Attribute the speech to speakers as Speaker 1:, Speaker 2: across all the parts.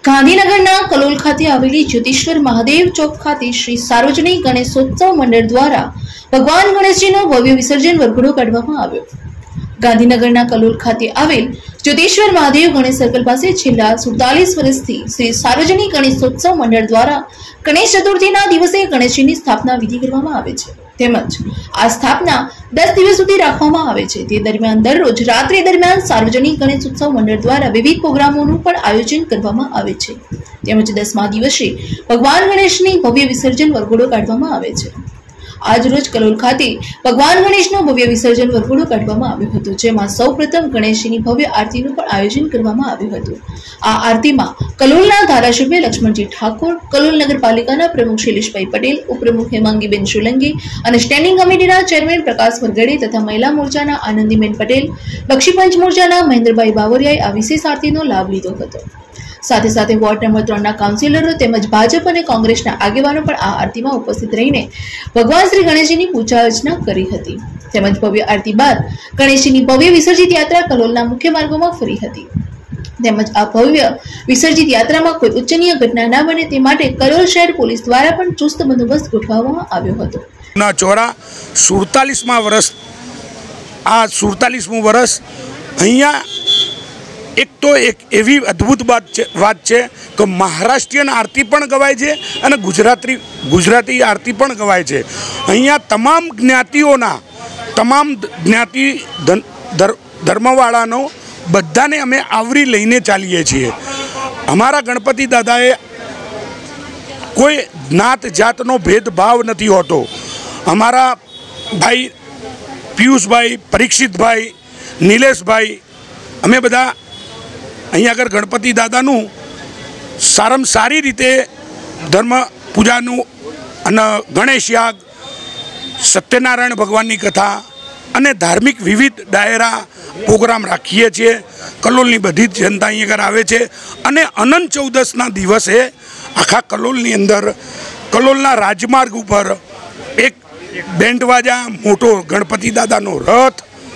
Speaker 1: ગાંધીનગરના કલોલ ખાતે આવેલી જ્યોતિશ્વર મહાદેવ ચોક ખાતે શ્રી સાર્વજનિક ગણેશોત્સવ મંડળ દ્વારા ભગવાન ગણેશજીનો ભવ્ય વિસર્જન વરઘોડો કાઢવામાં આવ્યો। ગાંધીનગરના કલોલ ખાતે આવેલ જ્યોતિશ્વર મહાદેવ ગણેશ સર્કલ પાસે છેલ્લા 47 વર્ષથી શ્રી સાર્વજનિક ગણેશોત્સવ મંડળ દ્વારા ગણેશ ચતુર્થીના દિવસે ગણેશજીની સ્થાપના વિધિ કરવામાં આવે છે તેમજ આ સ્થાપના 10 દિવસ સુધી રાખવામાં આવે છે। તે દરમિયાન દરરોજ રાત્રિ દરમિયાન સાર્વજનિક ગણેશોત્સવ મંડળ દ્વારા વિવિધ પ્રોગ્રામોનું પણ આયોજન કરવામાં આવે છે તેમજ 10મા દિવસે ભગવાન ગણેશની ભવ્ય વિસર્જન વરઘોડો કાઢવામાં આવે છે। આજ રોજ કલોલ ખાતે ભગવાન ગણેશનો ભવ્ય વિસર્જન વરઘોડો કાઢવામાં આવ્યો હતો, જેમાં સૌપ્રથમ ગણેશજીની ભવ્ય આરતીનું પણ આયોજન કરવામાં આવ્યું હતું। આ આરતીમાં કલોલના ધારાસભ્ય લક્ષ્મણજી ઠાકોર, કલોલ નગરપાલિકાના પ્રમુખ શૈલેષભાઈ પટેલ, ઉપપ્રમુખ હેમાંગીબેન સોલંકી અને સ્ટેન્ડિંગ કમિટીના ચેરમેન પ્રકાશ વરગડે તથા મહિલા મોરચાના આનંદીબેન પટેલ, બક્ષીપંચ મોરચાના મહેન્દ્રભાઈ બાવરિયાએ આ વિશેષ આરતીનો લાભ લીધો હતો। સાથે સાથે વોર્ડ નંબર 3ના કાઉન્સિલરો તેમજ ભાજપ અને કોંગ્રેસના આગેવાનો પણ આ આરતીમાં ઉપસ્થિત રહીને ભગવાન શ્રી ગણેશજીની પૂજા અર્ચના કરી હતી તેમજ ભવ્ય આરતી બાદ ગણેશજીની ભવ્ય વિસર્જિત યાત્રા કલોલના મુખ્ય માર્ગોમાં ફરી હતી તેમજ આ ભવ્ય વિસર્જિત યાત્રામાં કોઈ ઉચ્ચનીય ઘટના ન બને તે માટે કલોલ શહેર પોલીસ દ્વારા પણ ચુસ્ત બંદોબસ્ત ગોઠવવામાં આવ્યો હતો।
Speaker 2: ચોરા 47મા વર્ષ આ 47મું વર્ષ અહીંયા एक तो एक एवी अद्भुत बात है कि महाराष्ट्रीयन आरती पण गवाय छे अने गुजराती आरती पण गवाय छे। अहींया तमाम ज्ञातिओना तमाम ज्ञाति धर्मवाळानो बधाने अमे आवरी लईने चालीए छीए। अमारा गणपति दादाए कोई ज्ञात जातनो भेदभाव नहीं होतो। अमारा भाई पीयूष भाई, परीक्षित भाई, नीलेश भाई अमे बधा अहीं आगर गणपति दादानु साराम सारी रीते धर्म पूजानु अने गणेश याग, सत्यनारायण भगवाननी कथा अने धार्मिक विविध डायरा प्रोग्राम राखीए छीए। कलोलनी बधी जनता अहीं आगर आवे छे अने अनंत चौदसना दिवसे आखा कलोलनी अंदर कलोलना राजमार्ग पर एक बेंटवाजा मोटो गणपति दादानो रथ,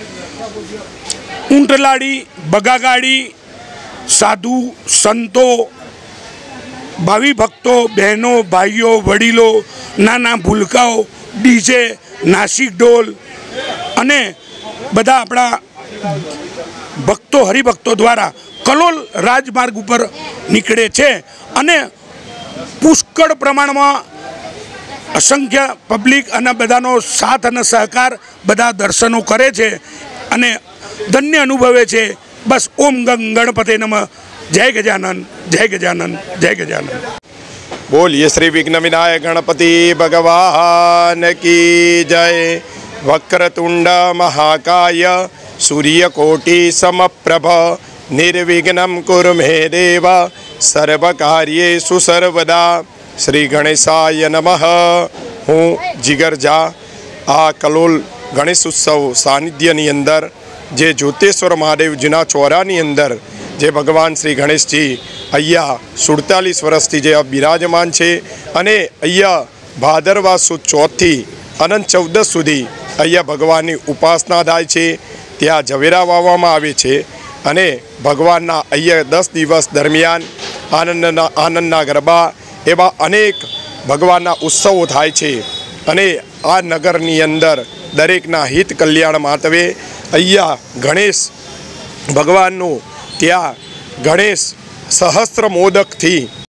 Speaker 2: ऊंटलाड़ी, बगागाड़ी, साधु संतो, भावी भक्तों, बहनों, भाईओ, वडीलो, नाना भूलकाओ, डीजे, नासिक ढोल अने बधा अपना भक्तों हरिभक्तों द्वारा कलोल राजमार्ग पर निकळे छे अने पुष्कळ प्रमाणमां असंख्य पब्लिक अने बधानो साथ अने सहकार बधा दर्शनों करे छे अने धन्य अनुभवे छे। बस ओम गंग गणपते नमः। जय गजानन, जय गजानन, जय गजानन।
Speaker 3: बोलिए श्री विघ्न विनायक गणपति भगवान की जय। वक्रतुंड महाकाय सूर्यकोटि समप्रभ निर्विघ्नं कुरु मे देव सर्वकार्येषु सर्वदा। श्री गणेशाय नमः। हूँ जिगर झा आ कलोल गणेश उत्सव सानिध्यनी अंदर जे ज्योतिश्वर महादेवजीना चोरानी अंदर जे भगवान श्री गणेश जी अहिया 47 वर्षथी जे बिराजमान छे अने अहिया भादरवा सुद 4 थी अनंत 14 सुधी अहिया भगवाननी उपासना थाय छे। त्यां झवेरा वाववामां आवे छे अने भगवानना अहिया 10 दिवस दरमियान आनंदना गरबा एवा अनेक भगवानना उत्सवो थाय छे अने आ नगरनी अंदर दरेकना हित कल्याण माटे अहिया गणेश भगवाननु त्या गणेश सहस्त्र मोदक थी